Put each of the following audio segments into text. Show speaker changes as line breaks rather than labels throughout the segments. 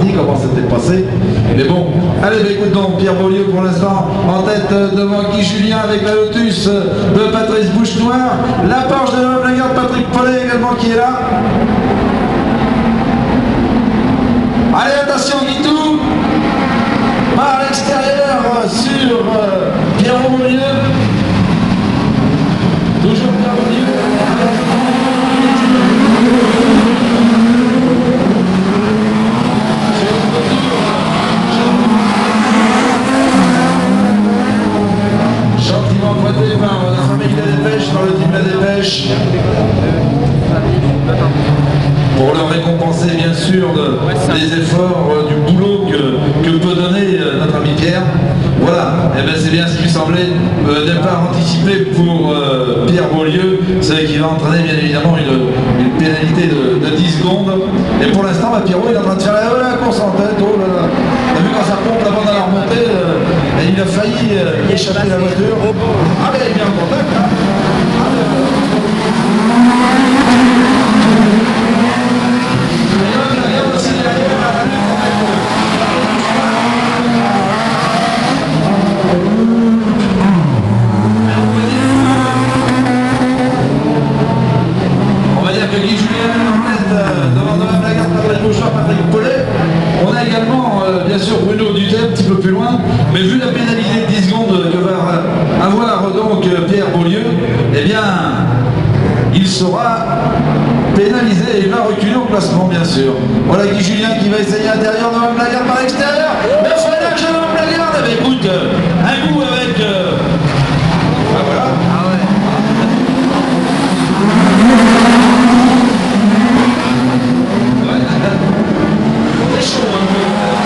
mardi, comment c'était passé. Mais bon, allez, bah, écoute donc, Pierre Beaulieu pour l'instant en tête devant Guy Julien avec la Lotus de Patrice Bouchenoir, la Porsche de l'homme la garde Patrick Paulet également qui est là. Allez, attention Guitou, par l'extérieur sur Pierre Beaulieu. Toujours Pierre Beaulieu. Gentiment pointé par notre ami La Dépêche, par le team La Dépêche. Pour leur récompenser bien sûr des efforts, du boulot que peut donner notre ami Pierre. Voilà, et bien c'est bien ce qui me semblait, départ anticipé pour Pierre Beaulieu, c'est qui va entraîner bien évidemment une pénalité de 10 secondes. Et pour l'instant, Pierrot il est en train de faire la course en tête. Oh là là. T'as vu quand ça pompe avant d'aller remonter, et il a failli échapper la voiture. Ah mais il est bien en contact hein. On va dire que Guy Julien est en tête devant Madame Lagarde, Patrick Bouchenoir, Patrick Paulet. On a également bien sûr Bruno Dutet un petit peu plus loin, mais vu la pénalité de 10 secondes que va avoir donc Pierre Beaulieu, eh bien il sera pénalisé et il va reculer au classement bien sûr. Voilà Guy Julien qui va essayer à l'intérieur de Madame Lagarde par l'extérieur. Le freinage de Madame Lagarde, mais écoute, un coup avec... Ah voilà. Ah ouais. C'est chaud un peu.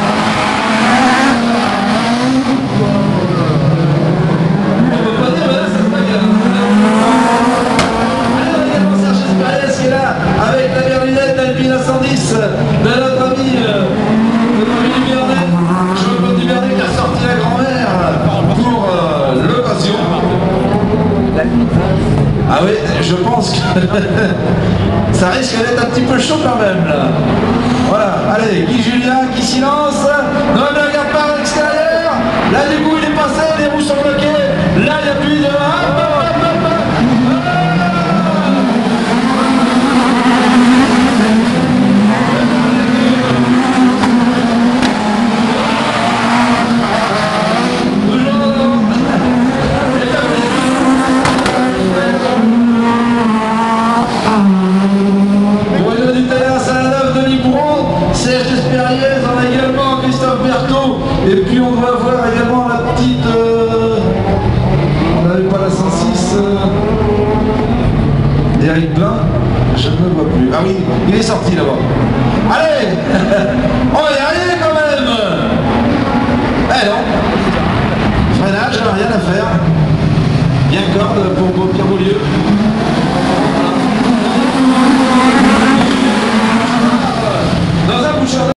On peut pas dire, mais là ça se bagarre. Alors également Serge Espérez qui est là avec la berlinette d'Alpine à 110 de notre ami Duvernet. Jean-Claude Duvernet qui a sorti la grand-mère pour l'occasion. Ah oui, je pense que ça risque d'être un petit peu chaud quand même là. Voilà, allez, Guy Julien qui s'y lance. Non, ne regarde pas à l'extérieur. Là du coup il est passé, les roues sont bloquées. Là il appuie de... Et puis on va voir également la petite... on n'avait pas la 106... Eric Blin. Je ne le vois plus. Ah oui, il est sorti là-bas. Allez. On va y arriver quand même. Eh non. Freinage, rien à faire. Bien corde pour Pierre Beaulieu.